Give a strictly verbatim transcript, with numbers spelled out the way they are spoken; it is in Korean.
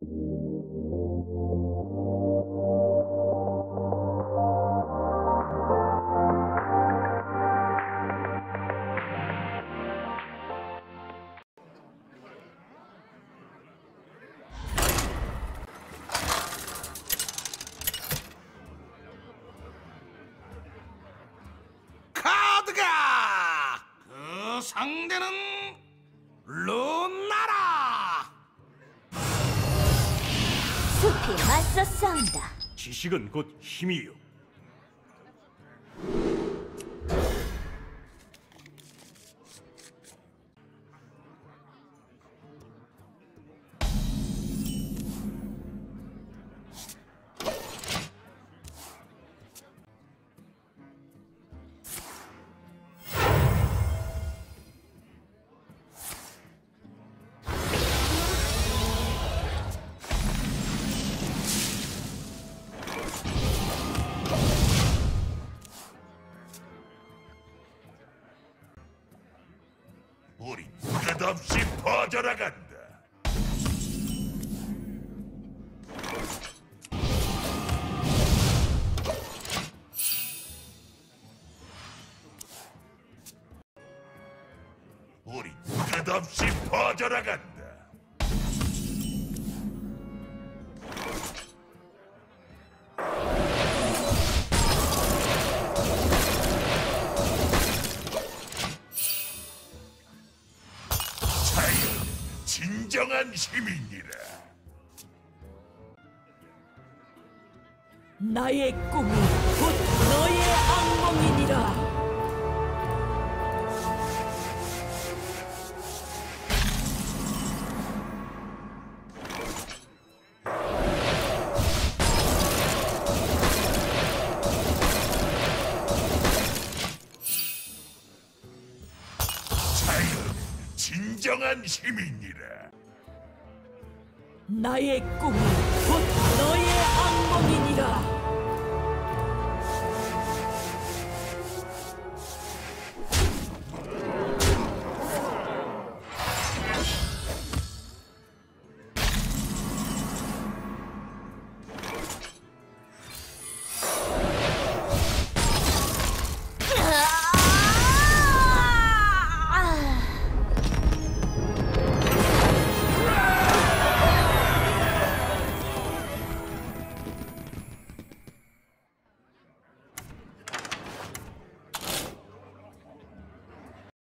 카드가! 그 상대는 루나라! 숲이 맞서 싸운다. 지식은 곧 힘이요. 우리 끝없이 퍼져나간다. 우리 끝없이 퍼져나간다. 진정한 힘이니라. 나의 꿈이 곧 너의 악몽이니라. 자연 진정한 힘이니라. 나의 꿈이 곧 너의 악몽이니라.